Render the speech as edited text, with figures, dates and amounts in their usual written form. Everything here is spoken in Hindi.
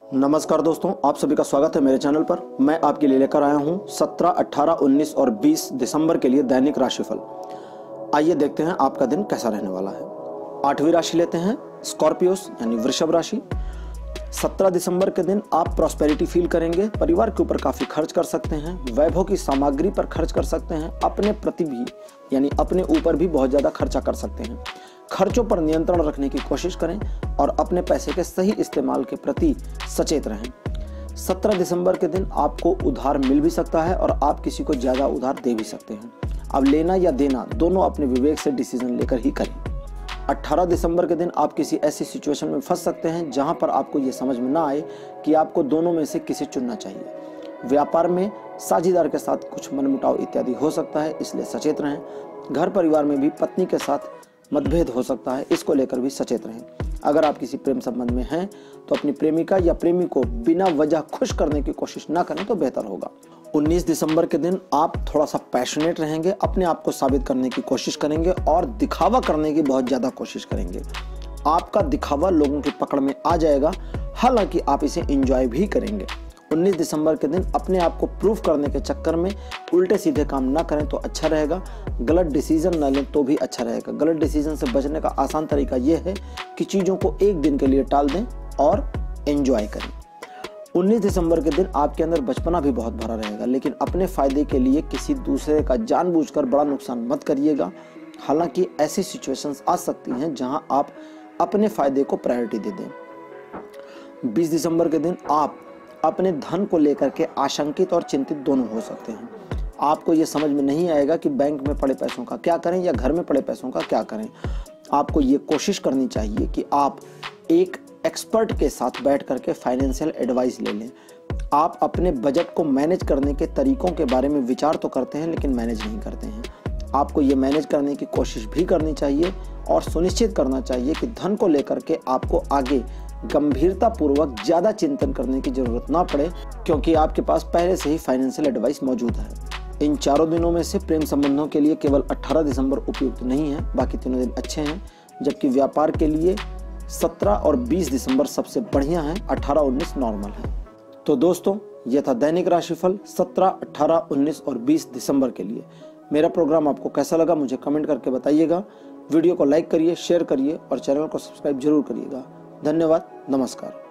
नमस्कार दोस्तों, आप सभी का स्वागत है मेरे चैनल पर। मैं आपके लिए लेकर आया हूं 17, 18, 19 और 20 दिसंबर के लिए दैनिक राशिफल। आइए देखते हैं आपका दिन कैसा रहने वाला है। 8वीं राशि लेते हैं स्कॉर्पियोस यानी वृषभ राशि। 17 दिसंबर के दिन आप प्रॉस्पेरिटी फील करेंगे। परिवार के ऊपर काफ़ी खर्च कर सकते हैं, वैभव की सामग्री पर खर्च कर सकते हैं, अपने प्रति भी यानी अपने ऊपर भी बहुत ज़्यादा खर्चा कर सकते हैं। खर्चों पर नियंत्रण रखने की कोशिश करें और अपने पैसे के सही इस्तेमाल के प्रति सचेत रहें। 17 दिसंबर के दिन आपको उधार मिल भी सकता है और आप किसी को ज़्यादा उधार दे भी सकते हैं। अब लेना या देना दोनों अपने विवेक से डिसीजन लेकर ही करें। 18 दिसंबर के दिन आप किसी ऐसी सिचुएशन में फंस सकते हैं जहां पर आपको ये समझ में ना आए कि आपको दोनों में से किसे चुनना चाहिए। व्यापार में साझेदार के साथ कुछ मनमुटाव इत्यादि हो सकता है, इसलिए सचेत रहें। घर परिवार में भी पत्नी के साथ मतभेद हो सकता है, इसको लेकर भी सचेत रहें। अगर आप किसी प्रेम संबंध में हैं तो अपनी प्रेमिका या प्रेमी को बिना वजह खुश करने की कोशिश ना करें तो बेहतर होगा। 19 दिसंबर के दिन आप थोड़ा सा पैशनेट रहेंगे, अपने आप को साबित करने की कोशिश करेंगे और दिखावा करने की बहुत ज़्यादा कोशिश करेंगे। आपका दिखावा लोगों की पकड़ में आ जाएगा, हालांकि आप इसे एंजॉय भी करेंगे। 19 दिसंबर के दिन अपने आप को प्रूफ करने के चक्कर में उल्टे सीधे काम ना करें तो अच्छा रहेगा। गलत डिसीजन न लें तो भी अच्छा रहेगा। गलत डिसीजन से बचने का आसान तरीका यह है कि चीज़ों को एक दिन के लिए टाल दें और एंजॉय करें। 19 दिसंबर के दिन आपके अंदर बचपना भी बहुत भरा रहेगा, लेकिन अपने फायदे के लिए किसी दूसरे का जानबूझकर बड़ा नुकसान मत करिएगा। हालांकि ऐसी सिचुएशंस आ सकती हैं जहां आप अपने फायदे को प्रायोरिटी दे दें। 20 दिसंबर के दिन आप अपने धन को लेकर के आशंकित और चिंतित दोनों हो सकते हैं। आपको ये समझ में नहीं आएगा कि बैंक में पड़े पैसों का क्या करें या घर में पड़े पैसों का क्या करें। आपको ये कोशिश करनी चाहिए कि आप एक एक्सपर्ट के साथ बैठ करके फाइनेंशियल एडवाइस ले लें। आप अपने बजट को मैनेज करने के तरीकों के बारे में विचार तो करते हैं लेकिन मैनेज नहीं करते हैं। आपको ये मैनेज करने की कोशिश भी करनी चाहिए और सुनिश्चित करना चाहिए कि धन को लेकर के आपको आगे गंभीरता पूर्वक ज़्यादा चिंतन करने की जरूरत ना पड़े, क्योंकि आपके पास पहले से ही फाइनेंशियल एडवाइस मौजूद है। इन चारों दिनों में से प्रेम संबंधों के लिए केवल 18 दिसंबर उपयुक्त नहीं है, बाकी तीनों दिन अच्छे हैं। जबकि व्यापार के लिए 17 और 20 दिसंबर सबसे बढ़िया हैं, 18, 19 नॉर्मल है। तो दोस्तों, यह था दैनिक राशिफल 17, 18, 19 और 20 दिसंबर के लिए। मेरा प्रोग्राम आपको कैसा लगा मुझे कमेंट करके बताइएगा। वीडियो को लाइक करिए, शेयर करिए और चैनल को सब्सक्राइब जरूर करिएगा। धन्यवाद, नमस्कार।